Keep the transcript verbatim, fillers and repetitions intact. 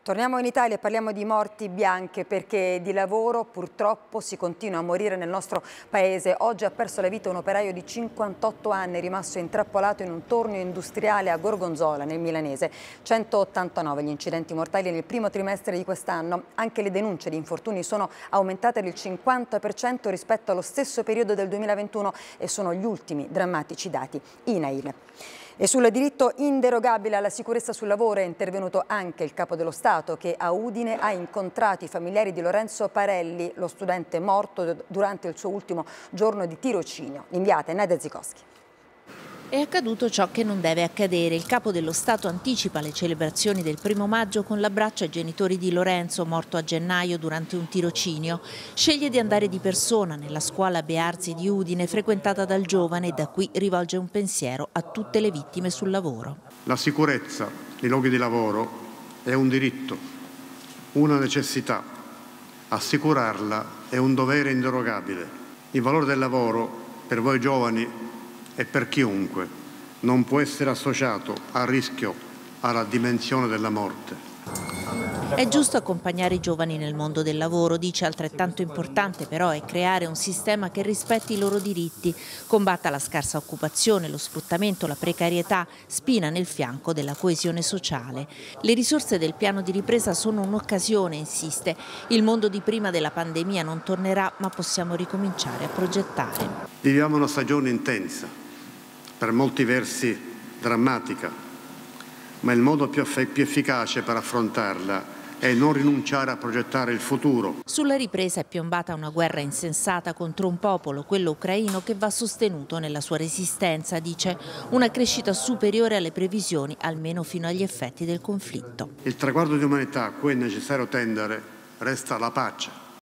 Torniamo in Italia e parliamo di morti bianche perché di lavoro purtroppo si continua a morire nel nostro paese. Oggi ha perso la vita un operaio di cinquantotto anni rimasto intrappolato in un tornio industriale a Gorgonzola nel milanese. centottantanove gli incidenti mortali nel primo trimestre di quest'anno. Anche le denunce di infortuni sono aumentate del cinquanta per cento rispetto allo stesso periodo del duemilaventuno e sono gli ultimi drammatici dati I N A I L. E sul diritto inderogabile alla sicurezza sul lavoro è intervenuto anche il Capo dello Stato che a Udine ha incontrato i familiari di Lorenzo Parelli, lo studente morto durante il suo ultimo giorno di tirocinio. L'inviata è Nadia Zikowski. È accaduto ciò che non deve accadere. Il Capo dello Stato anticipa le celebrazioni del primo maggio con l'abbraccio ai genitori di Lorenzo, morto a gennaio durante un tirocinio. Sceglie di andare di persona nella scuola Bearzi di Udine, frequentata dal giovane, e da qui rivolge un pensiero a tutte le vittime sul lavoro. La sicurezza nei luoghi di lavoro è un diritto, una necessità. Assicurarla è un dovere inderogabile. Il valore del lavoro per voi giovani e per chiunque non può essere associato al rischio, alla dimensione della morte. È giusto accompagnare i giovani nel mondo del lavoro, dice. Altrettanto importante però è creare un sistema che rispetti i loro diritti, combatta la scarsa occupazione, lo sfruttamento, la precarietà, spina nel fianco della coesione sociale. Le risorse del piano di ripresa sono un'occasione, insiste. Il mondo di prima della pandemia non tornerà, ma possiamo ricominciare a progettare. Viviamo una stagione intensa, per molti versi drammatica, ma il modo più, più efficace per affrontarla è non rinunciare a progettare il futuro. Sulla ripresa è piombata una guerra insensata contro un popolo, quello ucraino, che va sostenuto nella sua resistenza, dice. Una crescita superiore alle previsioni, almeno fino agli effetti del conflitto. Il traguardo di umanità a cui è necessario tendere resta la pace.